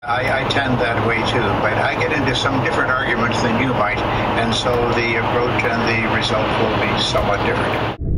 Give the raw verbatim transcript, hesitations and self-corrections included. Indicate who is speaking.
Speaker 1: I, I tend that way too, but I get into some different arguments than you might, and so the approach and the result will be somewhat different.